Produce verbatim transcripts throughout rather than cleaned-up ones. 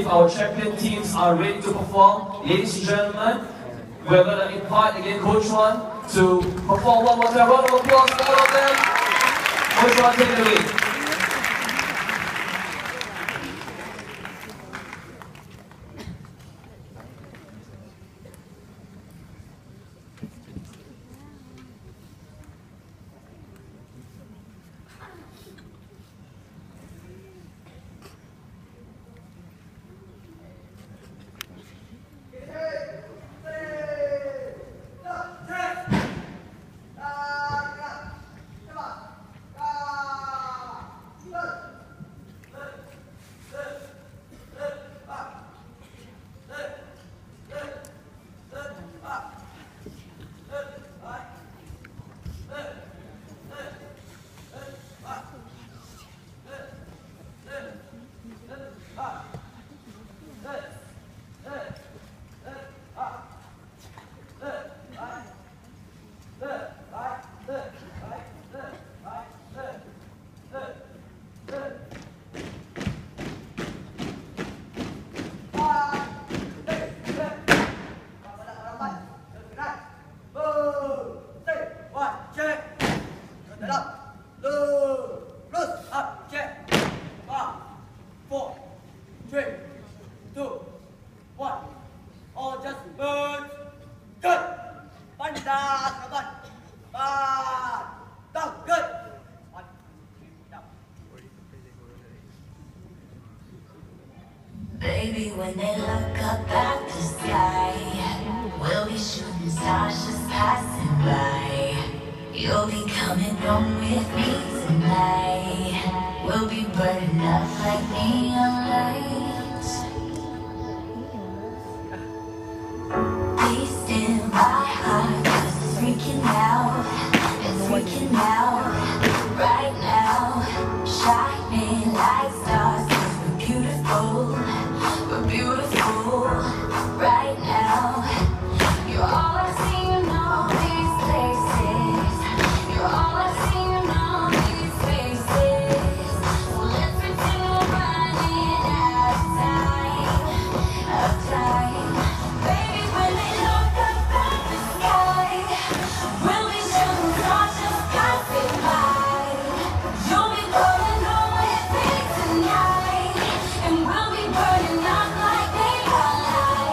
our champion teams are ready to perform, ladies and gentlemen, we're going to invite again Kuo Chuan to perform one more time. Round of applause for all of them. Kuo Chuan, take it away. Baby, when they look up at the sky, we'll be shooting stars just passing by. You'll be coming home with me tonight. We'll be burning up like neon lights. Please still my heart, 'cause it's freaking out. It's freaking out right now. Shining like stars, 'cause we're beautiful. We're beautiful right now. You're all I see in all these places. You're all I see in all these faces. So let's pretend we're running out of time, of time. Baby, when they look up at the sky, we'll be shooting stars just passing by. You'll be coming home with me tonight, and we'll be burning up like neon lights.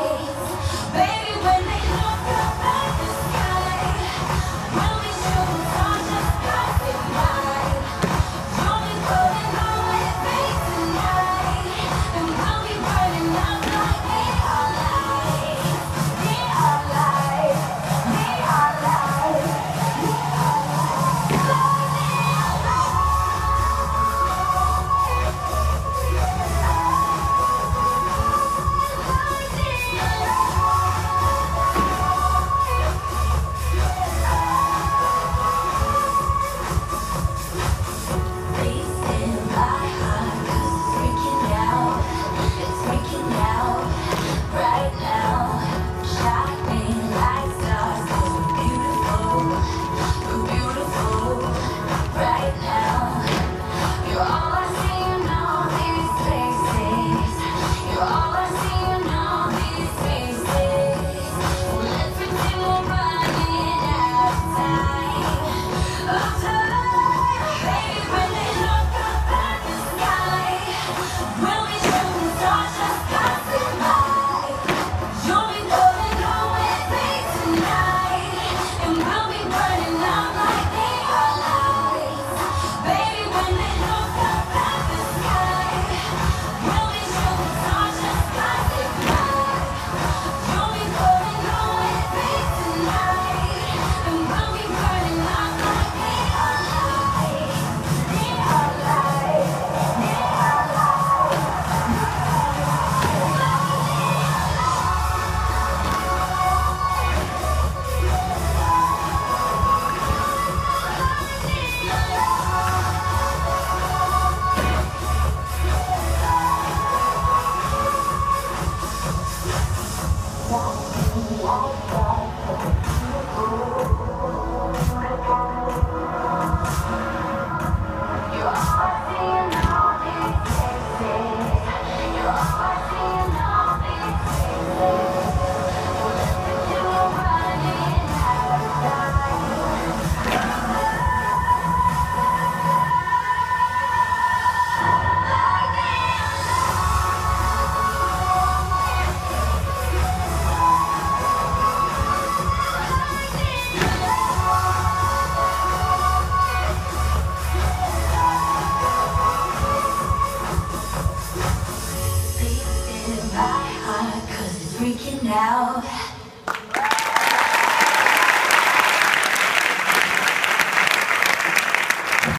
out.